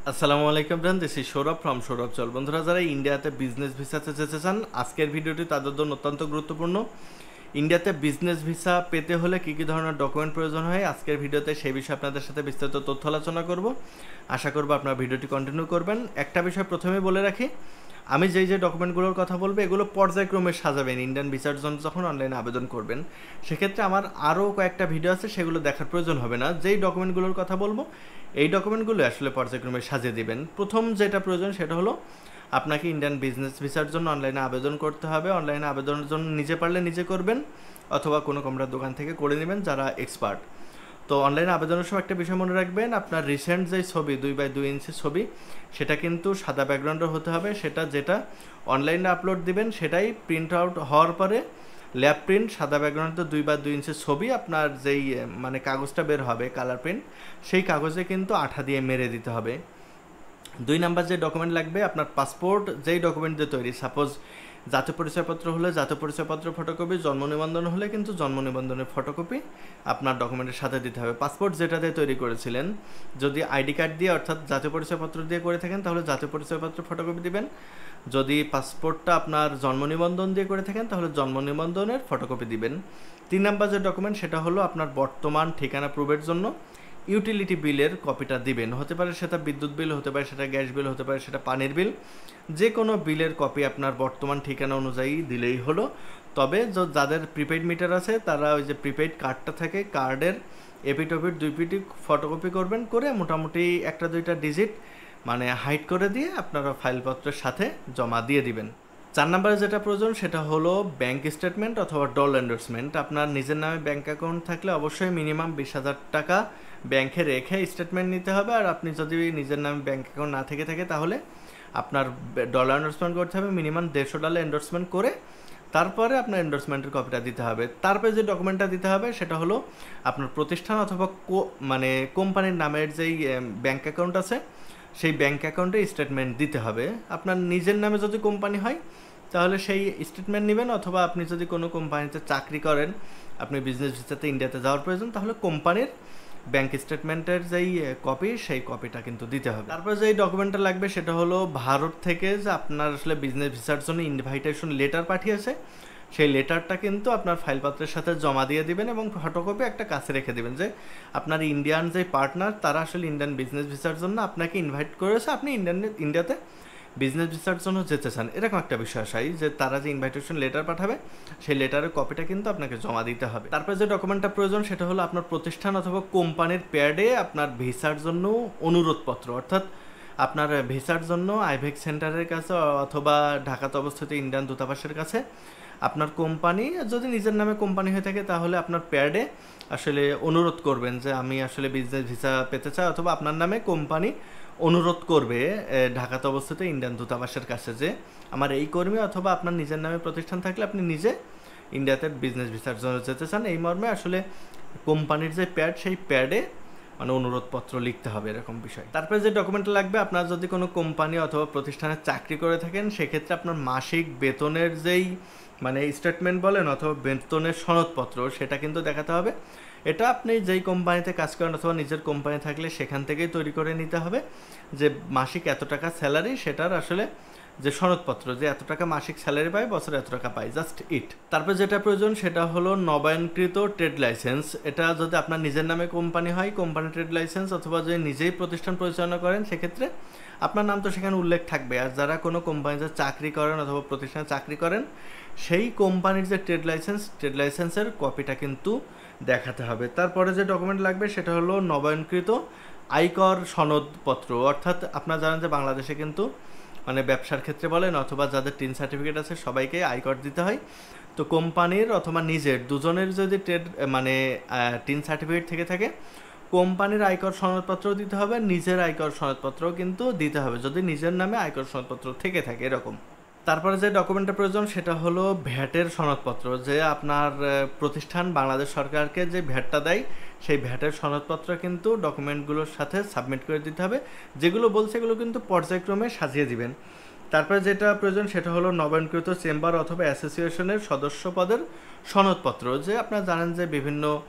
আসসালামু আলাইকুম ব্রান, this is Saurav from Saurav চল। বন্ধুরা, যারা ইন্ডিয়াতে বিজনেস ভিসাতে যেতে চান, আজকের ভিডিওটি তাদের জন্য অত্যন্ত গুরুত্বপূর্ণ। ইন্ডিয়াতে বিজনেস ভিসা পেতে হলে কী কী ধরনের ডকুমেন্ট প্রয়োজন হয়, আজকের ভিডিওতে সেই বিষয়ে আপনাদের সাথে বিস্তারিত তথ্য আলোচনা করব। আশা করব আপনারা ভিডিওটি কন্টিনিউ করবেন। একটা বিষয় প্রথমে বলে রাখি, আমি যে ডকুমেন্টগুলোর কথা বলবো এগুলো পর্যায়ক্রমে সাজাবেন। ইন্ডিয়ান ভিসার জন্য যখন অনলাইনে আবেদন করবেন সেক্ষেত্রে আমার আরও কয়েকটা ভিডিও আছে, সেগুলো দেখার প্রয়োজন হবে না। যেই ডকুমেন্টগুলোর কথা বলবো এই ডকুমেন্টগুলো আসলে পর্যায়ক্রমে সাজিয়ে দিবেন। প্রথম যেটা প্রয়োজন সেটা হলো আপনাকে ইন্ডিয়ান বিজনেস ভিসার জন্য অনলাইনে আবেদন করতে হবে। অনলাইনে আবেদনের জন্য নিজে পারলে নিজে করবেন অথবা কোনো কম্পিউটার দোকান থেকে করে নেবেন যারা এক্সপার্ট। তো অনলাইনে আবেদনের সময় একটা বিষয় মনে রাখবেন, আপনার রিসেন্ট যে ছবি 2x2 ইঞ্চি ছবি সেটা কিন্তু সাদা ব্যাকগ্রাউন্ডের হতে হবে। সেটা যেটা অনলাইনে আপলোড দিবেন সেটাই প্রিন্ট আউট হওয়ার পরে ল্যাব প্রিন্ট সাদা ব্যাকগ্রাউন্ডে 2x2 ইঞ্চি ছবি আপনার যেই কাগজটা বের হবে কালার প্রিন্ট, সেই কাগজে কিন্তু আঠা দিয়ে মেরে দিতে হবে। 2 নাম্বার যে ডকুমেন্ট লাগবে, আপনার পাসপোর্ট যেই ডকুমেন্ট দিয়ে তৈরি, সাপোজ জাতীয় পরিচয়পত্র হলে জাতীয় পরিচয়পত্র ফটোকপি, জন্ম নিবন্ধন হলে কিন্তু জন্ম নিবন্ধনের ফটোকপি আপনার ডকুমেন্টের সাথে দিতে হবে। পাসপোর্ট যেটা দিয়ে তৈরি করেছিলেন, যদি আইডি কার্ড দিয়ে অর্থাৎ জাতীয় পরিচয়পত্র দিয়ে করে থাকেন তাহলে জাতীয় পরিচয়পত্র ফটোকপি দিবেন। যদি পাসপোর্টটা আপনার জন্ম নিবন্ধন দিয়ে করে থাকেন তাহলে জন্ম নিবন্ধনের ফটোকপি দিবেন। 3 নাম্বার যে ডকুমেন্ট সেটা হলো আপনার বর্তমান ঠিকানা প্রুফের জন্য ইউটিলিটি বিলের কপিটা দিবেন। হতে পারে সেটা বিদ্যুৎ বিল, হতে পারে সেটা গ্যাস বিল, হতে পারে সেটা পানির বিল, যে কোনো বিলের কপি আপনার বর্তমান ঠিকানা অনুযায়ী দিলেই হলো। তবে যাদের প্রিপেইড মিটার আছে তারা ওই যে প্রিপেইড কার্ডটা থাকে, কার্ডের এপিটপিট 2 পিটি ফটোকপি করবেন, করে মোটামুটি 1-2টা ডিজিট হাইড করে দিয়ে আপনারা ফাইলপত্রের সাথে জমা দিয়ে দিবেন। 4 নম্বরে যেটা প্রয়োজন সেটা হলো ব্যাংক স্টেটমেন্ট অথবা ডল এন্ডোর্সমেন্ট। আপনার নিজের নামে ব্যাংক অ্যাকাউন্ট থাকলে অবশ্যই মিনিমাম 20,000 টাকা ব্যাংকে রেখে স্টেটমেন্ট নিতে হবে। আর আপনি যদি নিজের নামে ব্যাংক অ্যাকাউন্ট না থেকে থাকে তাহলে আপনার ডলার এন্ডোর্সমেন্ট করতে হবে, মিনিমাম $150 এন্ডোর্সমেন্ট করে তারপরে আপনার এন্ডোর্সমেন্টের কপিটা দিতে হবে। তারপরে যে ডকুমেন্টটা দিতে হবে সেটা হলো আপনার প্রতিষ্ঠান অথবা কোম্পানির নামের যেই ব্যাংক অ্যাকাউন্ট আছে সেই ব্যাংক অ্যাকাউন্টে স্টেটমেন্ট দিতে হবে। আপনার নিজের নামে যদি কোম্পানি হয় তাহলে সেই স্টেটমেন্ট নেবেন, অথবা আপনি যদি কোনো কোম্পানিতে চাকরি করেন, আপনি বিজনেস ভিসাতে ইন্ডিয়াতে যাওয়ার প্রয়োজন, তাহলে কোম্পানির ব্যাংক স্টেটমেন্টের যেই কপি সেই কপিটা কিন্তু দিতে হবে। তারপর যেই ডকুমেন্টটা লাগবে সেটা হলো ভারত থেকে যে আপনার আসলে বিজনেস ভিসার জন্য ইনভাইটেশন লেটার পাঠিয়েছে, সেই লেটারটা কিন্তু আপনার ফাইলপত্রের সাথে জমা দিয়ে দিবেন এবং ফটোকপি একটা কাছে রেখে দিবেন যে আপনার ইন্ডিয়ান যে পার্টনার তারা আসলে ইন্ডিয়ান বিজনেস ভিসার জন্য আপনাকে ইনভাইট করেছে, আপনি ইন্ডিয়াতে বিজনেস ভিসার জন্য যেতে চান, এরকম একটা বিষয় আসাই যে তারা যে ইনভাইটেশন লেটার পাঠাবে সেই লেটারের কপিটা কিন্তু আপনাকে জমা দিতে হবে। তারপরে যে ডকুমেন্টটা প্রয়োজন সেটা হলো আপনার প্রতিষ্ঠান অথবা কোম্পানির প্যাডে আপনার ভিসার জন্য অনুরোধপত্র, অর্থাৎ আপনার ভিসার জন্য আইভেক সেন্টারের কাছে অথবা ঢাকাতে অবস্থিত ইন্ডিয়ান দূতাবাসের কাছে আপনার কোম্পানি, যদি নিজের নামে কোম্পানি হয়ে থাকে তাহলে আপনার প্যাডে আসলে অনুরোধ করবেন যে আমি আসলে বিজনেস ভিসা পেতে চাই, অথবা আপনার নামে কোম্পানি অনুরোধ করবে ঢাকাতে অবস্থিত ইন্ডিয়ান দূতাবাসের কাছে যে আমার এই কর্মী, অথবা আপনার নিজের নামে প্রতিষ্ঠান থাকলে আপনি নিজে ইন্ডিয়াতে বিজনেস ভিসার জন্য যেতে চান, এই মর্মে আসলে কোম্পানির যে প্যাড সেই প্যাডে অনুরোধপত্র লিখতে হবে, এরকম বিষয়। তারপরে যে ডকুমেন্ট লাগবে, আপনার যদি কোনো কোম্পানি অথবা প্রতিষ্ঠানে চাকরি করে থাকেন সেক্ষেত্রে আপনার মাসিক বেতনের যেই স্টেটমেন্ট বলেন অথবা বেতনের সনদপত্র সেটা কিন্তু দেখাতে হবে। এটা আপনি যেই কোম্পানিতে কাজ করেন অথবা নিজের কোম্পানি থাকলে সেখান থেকেই তৈরি করে নিতে হবে যে মাসিক এত টাকা স্যালারি, সেটার আসলে যে সনদপত্র যে এত টাকা মাসিক স্যালারি পায়, বছরে এত টাকা পায়, জাস্ট ইট। তারপরে যেটা প্রয়োজন সেটা হলো নবায়নকৃত ট্রেড লাইসেন্স। এটা যদি আপনার নিজের নামে কোম্পানি হয় কোম্পানি ট্রেড লাইসেন্স, অথবা যদি নিজেই প্রতিষ্ঠান পরিচালনা করেন সেক্ষেত্রে আপনার নাম তো সেখানে উল্লেখ থাকবে। আর যারা কোনো কোম্পানিতে চাকরি করেন অথবা প্রতিষ্ঠানে চাকরি করেন সেই কোম্পানির যে ট্রেড লাইসেন্সের কপিটা কিন্তু দেখাতে হবে। তারপরে যে ডকুমেন্ট লাগবে সেটা হলো নবায়নকৃত আয়কর সনদপত্র, অর্থাৎ আপনারা জানেন যে বাংলাদেশে কিন্তু ব্যবসার ক্ষেত্রে বলেন অথবা যাদের টিন সার্টিফিকেট আছে সবাইকে আয়কর দিতে হয়। তো কোম্পানির অথবা নিজের দুজনের যদি টিন সার্টিফিকেট থেকে থাকে কোম্পানির আয়কর সনদপত্র দিতে হবে, নিজের আয়কর সনদপত্রও কিন্তু দিতে হবে যদি নিজের নামে আয়কর সনদপত্র থেকে থাকে এরকম। তারপরে যে ডকুমেন্টটা প্রয়োজন সেটা হলো ভ্যাটের সনদপত্র, যে আপনার প্রতিষ্ঠান বাংলাদেশ সরকারকে যে ভ্যাটটা দেয় সেই ভ্যাটের সনদপত্র কিন্তু ডকুমেন্টগুলোর সাথে সাবমিট করে দিতে হবে। যেগুলো বলছে এগুলো কিন্তু পর্যায়ক্রমে সাজিয়ে দিবেন। তারপরে যেটা প্রয়োজন সেটা হলো নবায়নকৃত চেম্বার অথবা অ্যাসোসিয়েশনের সদস্য পদের সনদপত্র, যে আপনারা জানেন যে বিভিন্ন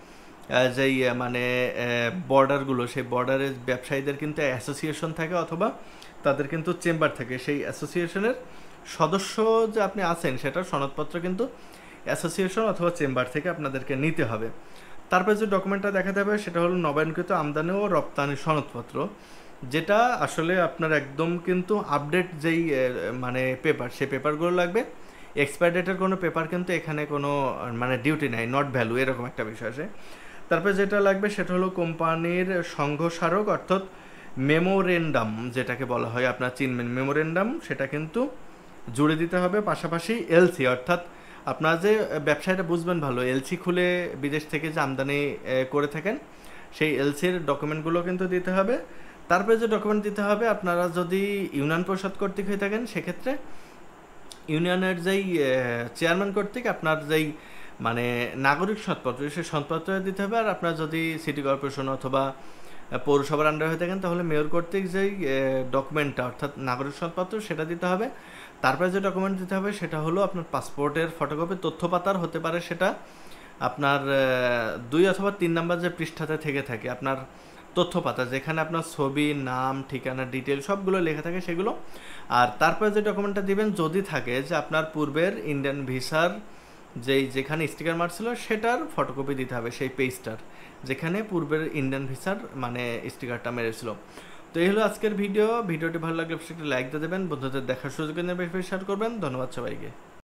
যেই মানে বর্ডারগুলো, সেই বর্ডারের ব্যবসায়ীদের কিন্তু অ্যাসোসিয়েশন থাকে অথবা তাদের কিন্তু চেম্বার থাকে। সেই অ্যাসোসিয়েশনের সদস্য যে আপনি আছেন সেটার সনদপত্র কিন্তু অ্যাসোসিয়েশন অথবা চেম্বার থেকে আপনাদেরকে নিতে হবে। তারপরে যে ডকুমেন্টটা দেখাতে হবে সেটা হলো নবায়নকৃত আমদানি ও রপ্তানি সনদপত্র, যেটা আসলে আপনার একদম কিন্তু আপডেট যেই মানে পেপার, সেই পেপারগুলো লাগবে। এক্সপায়ার ডেটের কোনো পেপার কিন্তু এখানে কোনো মানে ডিউটি নাই, নট ভ্যালু, এরকম একটা বিষয় আছে। তারপরে যেটা লাগবে সেটা হলো কোম্পানির সংঘ স্মারক অর্থাৎ মেমোরেন্ডাম, যেটাকে বলা হয় আপনার চিনবেন মেমোরেন্ডাম, সেটা কিন্তু জুড়ে দিতে হবে। পাশাপাশি এলসি, অর্থাৎ আপনারা যে ব্যবসায়টা বুঝবেন ভালো, এলসি খুলে বিদেশ থেকে যে আমদানি করে থাকেন সেই এলসির ডকুমেন্টগুলো কিন্তু দিতে হবে। তারপরে যে ডকুমেন্ট দিতে হবে, আপনারা যদি ইউনিয়ন পরিষদ কর্তৃক হয়ে থাকেন সেক্ষেত্রে ইউনিয়নের যেই চেয়ারম্যান কর্তৃক আপনার যেই মানে নাগরিক সনদপত্র, সেই সনদপত্র দিতে হবে। আর আপনার যদি সিটি কর্পোরেশন অথবা পৌরসভার আন্ডারে হয়ে থাকেন তাহলে মেয়র কর্তৃক যেই ডকুমেন্টটা অর্থাৎ নাগরিক সনদপত্র সেটা দিতে হবে। তারপরে যে ডকুমেন্ট দিতে হবে সেটা হলো আপনার পাসপোর্টের ফটোকপি, তথ্য পাতার হতে পারে সেটা আপনার 2 অথবা 3 নাম্বার যে পৃষ্ঠাতে থেকে থাকে আপনার তথ্য পাতা, যেখানে আপনার ছবি, নাম, ঠিকানা, ডিটেল সবগুলো লেখা থাকে সেগুলো। আর তারপরে যে ডকুমেন্টটা দিবেন যদি থাকে যে আপনার পূর্বের ইন্ডিয়ান ভিসার যেখানে স্টিকার মারছিল সেটার ফটোকপি দিতে হবে, সেই পেজটার যেখানে পূর্বের ইন্ডিয়ান ভিসার মানে স্টিকারটা মেরেছিল। তো এই হলো আজকের ভিডিওটি ভালো লাগলে অবশ্যই একটা লাইক দিয়ে দেবেন, বন্ধুদের দেখার সুযোগ নিয়ে বেশি শেয়ার করবেন। ধন্যবাদ সবাইকে।